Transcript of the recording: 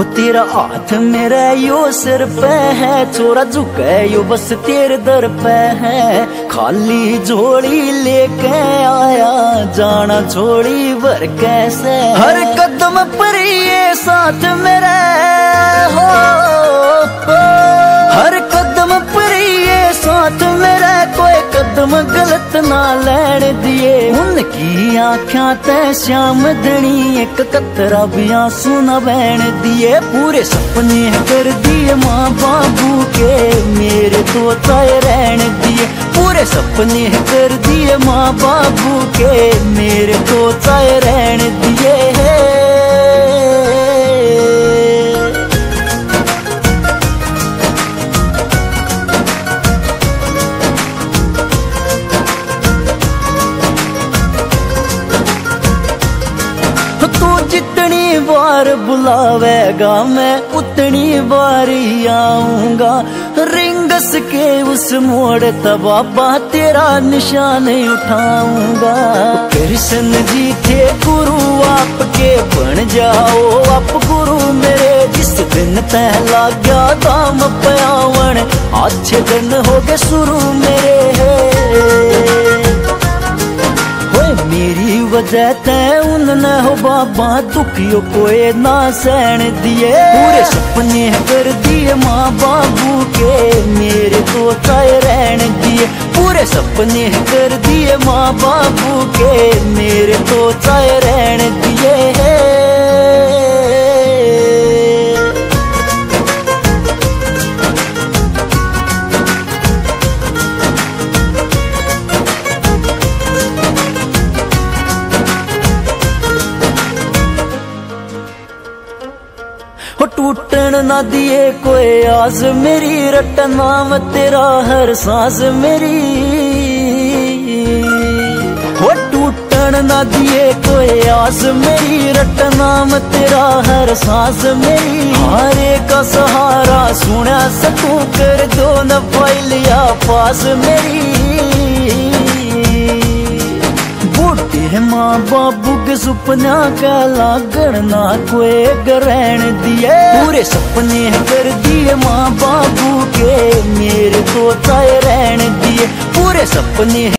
हो तेरा हाथ मेरा यो सिर पे है, छोरा झुके यो बस तेरे दर पे है। खाली झोली लेके आया, जाना छोड़ी भर कैसे। हर कदम पर ये साथ मेरा हो, हर कदम पर ये साथ मेरा, कोई कदम गलत ना लैण दिए। उनकी आँखा ते श्याम धनी, एक कतरा भी आंसू न बहन दिए। पूरे सपने कर दिए माँ बाबू के, मेरे तो तय रहन दिए। पूरे सपने कर दिए माँ बाबू के, मेरे तो तय रहन दिए। जितनी बार बुलावेगा मैं उतनी बार ही आऊंगा। रिंगस के उस मोड़ तब बाबा तेरा निशान उठाऊंगा। कृष्ण जी थे गुरु आपके, बन जाओ आप गुरु मेरे। जिस दिन पहला गया दाम पयावन, अच्छे दिन हो गए शुरू मेरे। मेरी वजह तय उन हो बाबा, दुखियों कोई ना सहन दिए। पूरे सपने कर दिए माँ बाबू के, मेरे तो तय रहन दिए। पूरे सपने कर दिए माँ बाबू के, मेरे तो तय रहन दिए। टूटन ना दिए कोई आस मेरी, रट नाम तेरा हर सांस मेरी। हो टूटन ना दिए कोई आस मेरी, रट नाम तेरा हर सांस मेरी। हारे का सहारा सुना सकूं, कर दो न फैलिया पास मेरी। बूढ़े माँ बाबू के सपना का लागण ना कोई ग्रहण दिए। पूरे सपने कर दिए माँ बाबू के, मेरे तो तय रहन दिए। पूरे सपने